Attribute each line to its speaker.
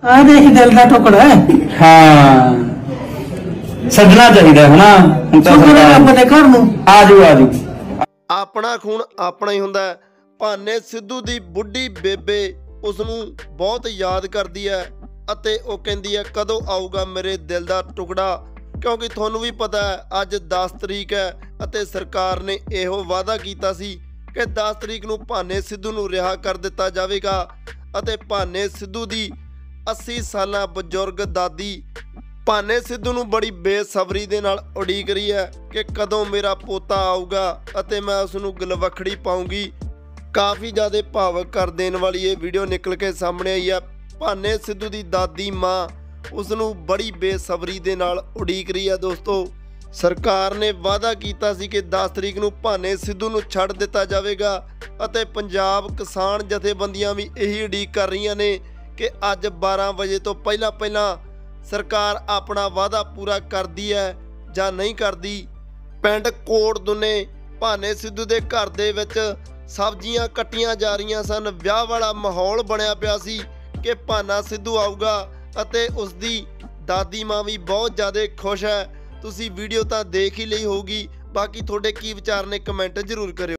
Speaker 1: आ देख दिल का टुकड़ा है।
Speaker 2: हाँ सजना चाहिए है ना
Speaker 1: अपने घर नूं
Speaker 2: आजू आजू
Speaker 3: ਆਪਣਾ ਖੂਨ ਆਪਣਾ ਹੀ ਹੁੰਦਾ ਹੈ। ਭਾਨੇ ਸਿੱਧੂ ਦੀ ਬੁੱਢੀ ਬੇਬੇ ਉਸ ਨੂੰ ਬਹੁਤ ਯਾਦ ਕਰਦੀ ਹੈ ਅਤੇ ਉਹ ਕਹਿੰਦੀ ਹੈ ਕਦੋਂ ਆਊਗਾ ਮੇਰੇ ਦਿਲ ਦਾ ਟੁਕੜਾ, ਕਿਉਂਕਿ ਤੁਹਾਨੂੰ ਵੀ ਪਤਾ ਹੈ ਅੱਜ 10 ਤਰੀਕ ਹੈ ਅਤੇ ਸਰਕਾਰ ਨੇ ਇਹੋ ਵਾਅਦਾ ਕੀਤਾ ਸੀ ਕਿ 10 ਤਰੀਕ ਨੂੰ ਭਾਨੇ ਸਿੱਧੂ ਨੂੰ ਰਿਹਾ ਕਰ ਦਿੱਤਾ ਜਾਵੇਗਾ ਅਤੇ ਭਾਨੇ ਸਿੱਧੂ ਦੀ 80 ਸਾਲਾਂ ਬਜ਼ੁਰਗ ਦਾਦੀ ਭਾਨੇ ਸਿੱਧੂ ਨੂੰ ਬੜੀ ਬੇਸਬਰੀ ਦੇ ਨਾਲ ਉਡੀਕ ਰਹੀ ਹੈ ਕਿ ਕਦੋਂ ਮੇਰਾ ਪੋਤਾ ਆਊਗਾ ਅਤੇ ਮੈਂ ਉਸ ਨੂੰ ਗਲਵਖੜੀ ਪਾਉਂਗੀ। ਕਾਫੀ ਜ਼ਿਆਦਾ ਭਾਵਕ ਕਰ ਦੇਣ ਵਾਲੀ ਇਹ ਵੀਡੀਓ ਨਿਕਲ ਕੇ ਸਾਹਮਣੇ ਆਈ ਹੈ। ਭਾਨੇ ਸਿੱਧੂ ਦੀ ਦਾਦੀ ਮਾਂ ਉਸ ਨੂੰ ਬੜੀ ਬੇਸਬਰੀ ਦੇ ਨਾਲ ਉਡੀਕ ਰਹੀ ਹੈ। ਦੋਸਤੋ, ਸਰਕਾਰ ਨੇ ਵਾਅਦਾ ਕੀਤਾ ਸੀ ਕਿ 10 ਤਰੀਕ ਨੂੰ ਭਾਨੇ ਸਿੱਧੂ ਨੂੰ ਛੱਡ ਦਿੱਤਾ ਜਾਵੇਗਾ ਅਤੇ ਪੰਜਾਬ ਕਿਸਾਨ ਜਥੇਬੰਦੀਆਂ ਵੀ ਇਹੀ ਉਡੀਕ ਕਰ ਰਹੀਆਂ ਨੇ ਕਿ ਅੱਜ 12 ਵਜੇ ਤੋਂ ਪਹਿਲਾਂ ਸਰਕਾਰ ਆਪਣਾ ਵਾਅਦਾ ਪੂਰਾ ਕਰਦੀ ਹੈ ਜਾਂ ਨਹੀਂ ਕਰਦੀ। ਪਿੰਡ ਕੋਟ ਦੁਨੇ ਭਾਨੇ ਸਿੱਧੂ ਦੇ ਘਰ ਦੇ ਵਿੱਚ ਸਬਜ਼ੀਆਂ ਕੱਟੀਆਂ ਜਾ ਰਹੀਆਂ ਸਨ। ਵਿਆਹ ਵਾਲਾ ਮਾਹੌਲ ਬਣਿਆ ਪਿਆ ਸੀ ਕਿ ਭਾਨਾ ਸਿੱਧੂ ਆਊਗਾ ਅਤੇ ਉਸ ਦੀ ਦਾਦੀ ਮਾਂ ਵੀ ਬਹੁਤ ਜ਼ਿਆਦਾ ਖੁਸ਼ ਹੈ। ਤੁਸੀਂ ਵੀਡੀਓ ਤਾਂ ਦੇਖ ਹੀ ਲਈ ਹੋਊਗੀ, ਬਾਕੀ ਤੁਹਾਡੇ ਕੀ ਵਿਚਾਰ ਨੇ ਕਮੈਂਟ ਜ਼ਰੂਰ ਕਰਿਓ।